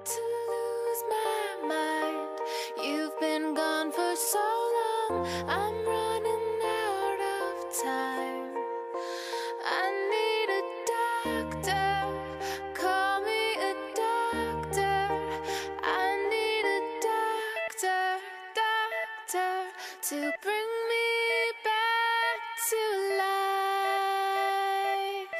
to lose my mind. You've been gone for so long, I'm running out of time. I need a doctor, call me a doctor. I need a doctor, doctor, to bring me back to life.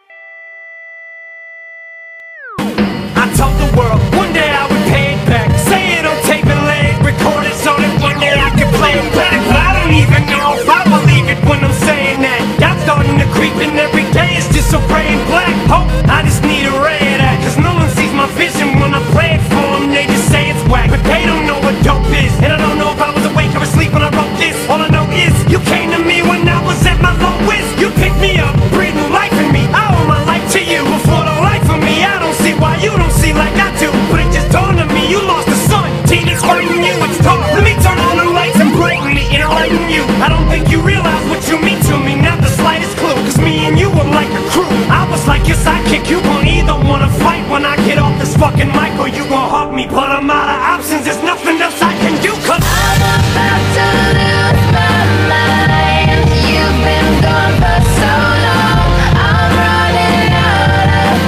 I told the world one day I would pay it back. Say it on tape and lay it, record it so that one day I can play it back. But I don't even know if I believe it when I'm saying that. Y'all starting to creep in every day, it's just so gray and black. Hope I just need a ray of that, cause no one sees my vision when I play it for them. They just say it's whack, but they don't know what dope is. And I don't know if I was awake or asleep when I wrote this. All I know is you came to me when I was at my lowest. You picked me up, breathed new life in me. I owe my life to you. Before the life of me, I don't see why you don't see like I do. But it just dawned on me, you lost the sun. Teenage fighting you, it's dark. Let me turn on the lights and brighten me, enlighten you. I don't think you realize what you mean to me, not the slightest clue. Cause me and you were like a crew. I was like your sidekick, you gon' either wanna fight when I get off this fucking mic, or you gon' hug me. But I'm out of options, there's nothing else I can do, cause I'm about to lose my mind. You've been gone for so long, I'm running out of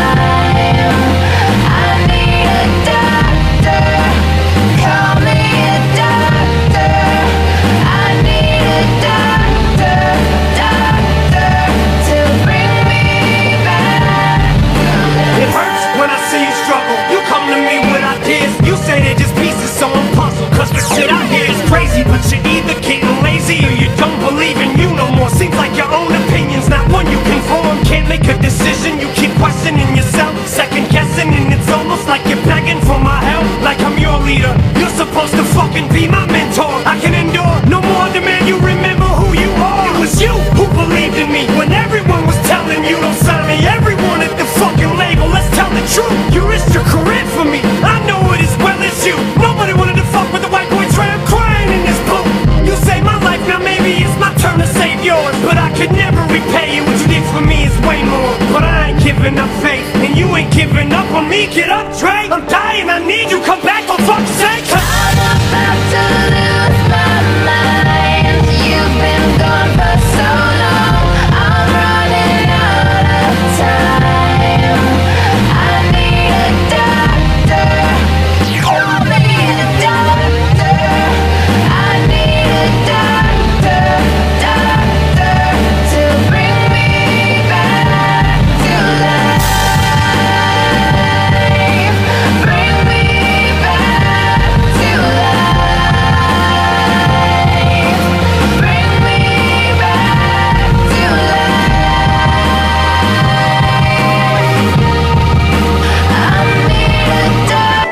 time. I need a doctor, call me a doctor. I need a doctor, doctor, to bring me back to life. it hurts when I see you struggle. You come to me with ideas, you say they're just pieces, so I'm puzzled. Cause the shit I hear is crazy, but you're either getting lazy or you don't believe in you no more. Seems like your own opinion's not one you can form. Can't make a decision, you keep questioning yourself, second guessing, and it's almost like you're begging for my help. Like I'm your leader, you're supposed to fucking be my mentor. I can endure no more demand you remember who you are. It was you who believed in me when everyone was telling you don't sign me. Everyone at the fucking label, let's tell the truth. You risked your career for me, I know it as well as you. Nobody wanted to fuck with the white boy tramp crying in this booth. You saved my life, now maybe it's my turn to save yours. But I could never repay you, what you did for me is way more. But I ain't giving up faith, and you ain't giving up on me. Get up, Trey, I'm dying, I need you, come back for fuck's sake. I'm about to lose my mind. You've been gone for so long, I'm running out of time. I need a doctor, call me a doctor. I need a doctor, doctor, to bring me back to life. Bring me back to life. Bring me back to life. I need a doctor.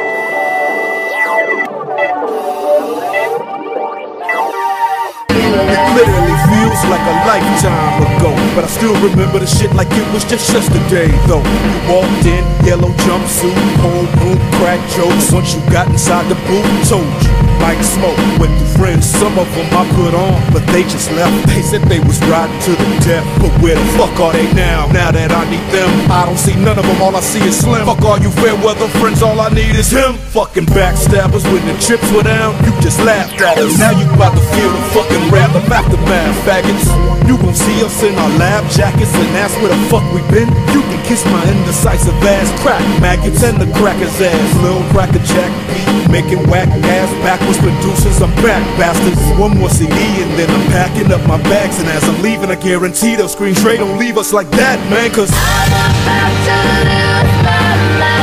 It literally feels like a lifetime ago, but I still remember the shit like it was just yesterday though. You walked in, yellow jumpsuit, whole room, crack jokes. Once you got inside the booth, told you like smoke. Went through friends, some of them I put on, but they just left. They said they was riding to the death, but where the fuck are they now? Now that I need them, I don't see none of them, all I see is Slim. Fuck all you fair weather friends, all I need is him. Fucking backstabbers, when the chips were down, you just laughed at us. Now you about to feel the fucking wrath of aftermath, faggots. You gon' see us in our lab jackets, and that's where the fuck we been. You can kiss my indecisive ass, crack maggots and the cracker's ass. Lil cracker jack beat, making whack ass backwards producers. I'm back, bastards. One more CD and then I'm packing up my bags, and as I'm leaving, I guarantee they'll scream straight. Don't leave us like that, man, cause I'm about to lose my mind.